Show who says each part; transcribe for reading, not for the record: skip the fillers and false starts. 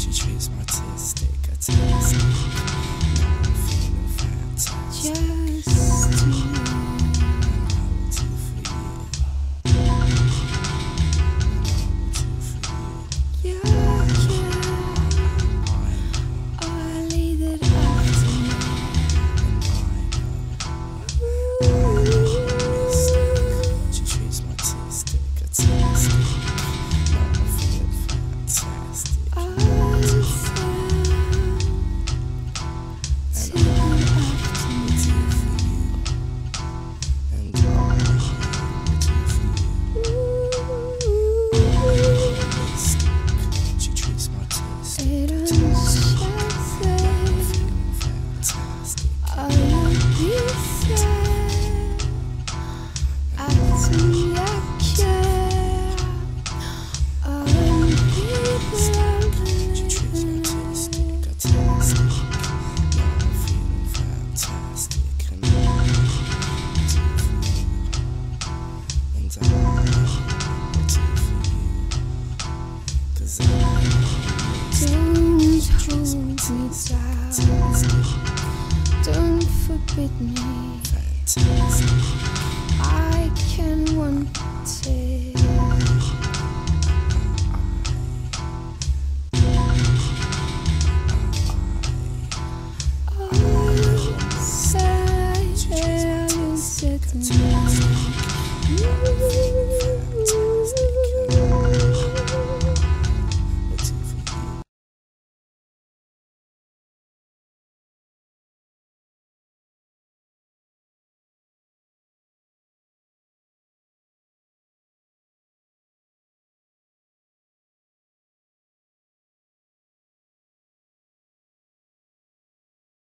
Speaker 1: She treats me artistic. Now I'm feeling fantastic.
Speaker 2: Just to you.
Speaker 1: And I will do for you. And I will do for you.
Speaker 2: I leave it up to me.
Speaker 1: She treats me artistic. Now I feel fantastic.
Speaker 2: Don't forbid me.
Speaker 1: Fantastic.
Speaker 2: I can want it.